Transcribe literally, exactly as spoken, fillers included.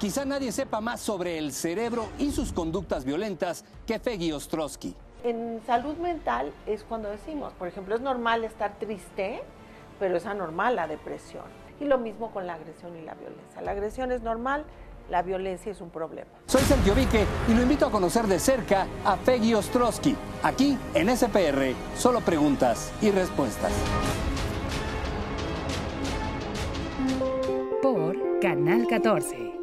Quizá nadie sepa más sobre el cerebro y sus conductas violentas que Feggy Ostrowski. En salud mental es cuando decimos, por ejemplo, es normal estar triste, pero es anormal la depresión. Y lo mismo con la agresión y la violencia. La agresión es normal, la violencia es un problema. Soy Sergio Vique y lo invito a conocer de cerca a Feggy Ostrowski, aquí en S P R, solo preguntas y respuestas. Por Canal catorce.